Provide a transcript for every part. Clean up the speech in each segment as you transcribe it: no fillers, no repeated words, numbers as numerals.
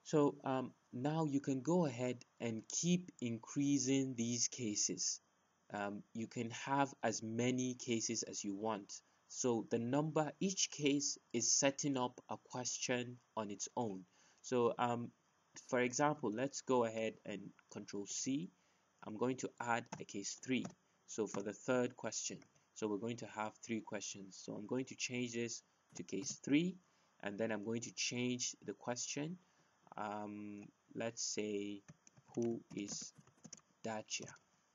So now you can go ahead and keep increasing these cases. You can have as many cases as you want. So the number, each case is setting up a question on its own. So for example, let's go ahead and Control C. I'm going to add a case 3. So for the third question, so we're going to have 3 questions. So I'm going to change this to case 3, and then I'm going to change the question. Let's say, who is Dacia?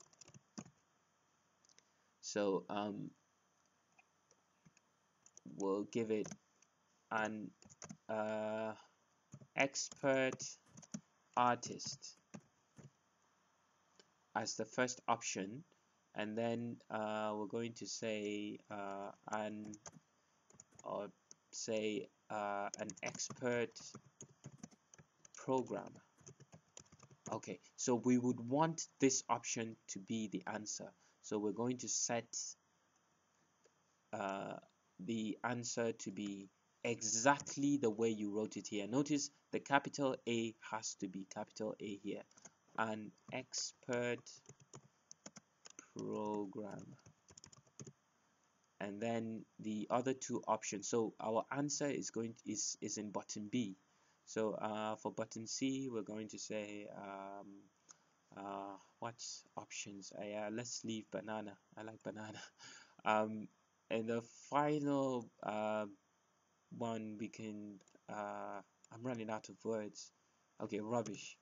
So we'll give it an expert artist as the first option, and then we're going to say an expert programmer. Okay, so we would want this option to be the answer. So we're going to set the answer to be exactly the way you wrote it here. Notice the capital A has to be capital A here. An expert programmer. And then the other 2 options. So our answer is in button B. So for button C, we're going to say what options? Let's leave banana. I like banana. And the final one, we can I'm running out of words. Okay, rubbish.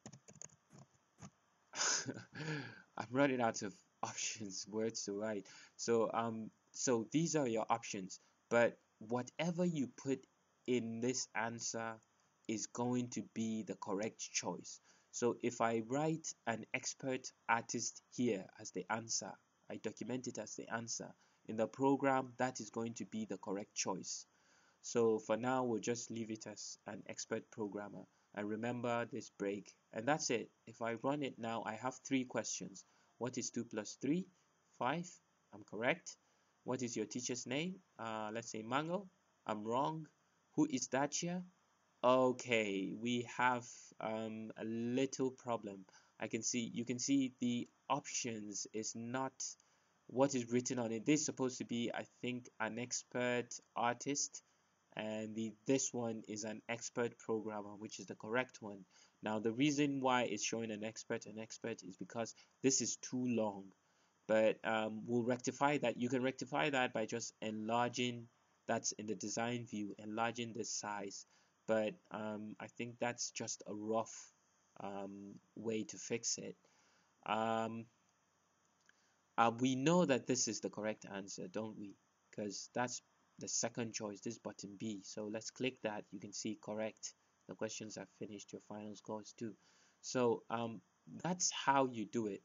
I'm running out of options, words to write. So these are your options, but whatever you put in this answer is going to be the correct choice. So if I write an expert artist here as the answer, I document it as the answer in the program, that is going to be the correct choice. So for now, we'll just leave it as an expert programmer. And remember this break. And that's it. If I run it now, I have 3 questions. What is 2 plus 3? 5. I'm correct. What is your teacher's name? Let's say Mango. I'm wrong. Who is Dacia? Okay, we have a little problem. You can see the options is not what is written on it. This is supposed to be, I think, an expert artist, and this one is an expert programmer, which is the correct one. Now the reason why it's showing an expert is because this is too long, but we'll rectify that. You can rectify that by just enlarging, that's in the design view, enlarging the size, but I think that's just a rough way to fix it. We know that this is the correct answer, don't we? Because that's the second choice, this button B. So let's click that. You can see correct. The questions are finished. Your final score is 2. So that's how you do it.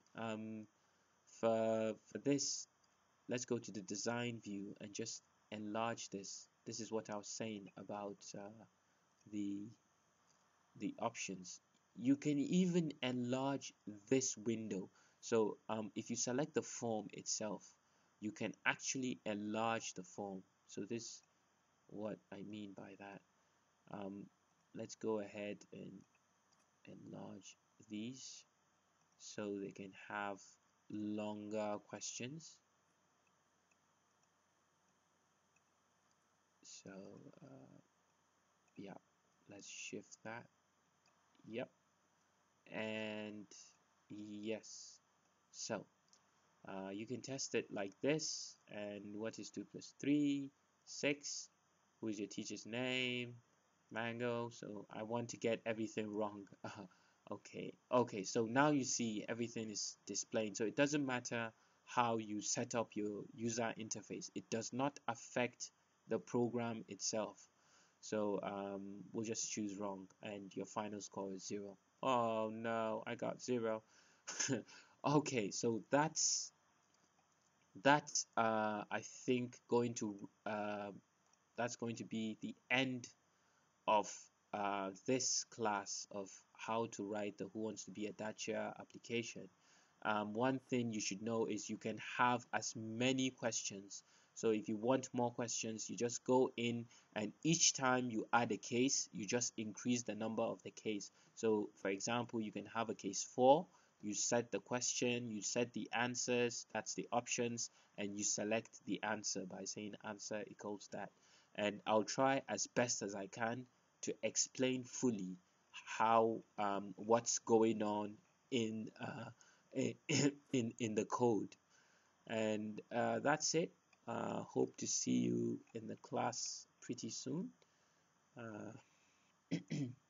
For this, let's go to the design view and just enlarge this. This is what I was saying about the options. You can even enlarge this window. So if you select the form itself, you can actually enlarge the form. So this is what I mean by that. Let's go ahead and enlarge these so they can have longer questions. So yeah, let's shift that. Yep, and yes. So you can test it like this. And what is 2 plus 3? 6. Who is your teacher's name? Mango. So I want to get everything wrong. Okay, so now you see everything is displayed. So it doesn't matter how you set up your user interface. It does not affect the program itself. So we'll just choose wrong, and your final score is 0. Oh no, I got 0. Okay, so that's I think that's going to be the end of this class of how to write the Who Wants to Be a Dacia application. One thing you should know is you can have as many questions. So if you want more questions, you just go in, and each time you add a case, you just increase the number of the case. So for example, you can have a case 4, you set the question, you set the answers, that's the options, and you select the answer by saying answer equals that. And I'll try as best as I can to explain fully how what's going on in in the code. And that's it. Hope to see you in the class pretty soon. Uh,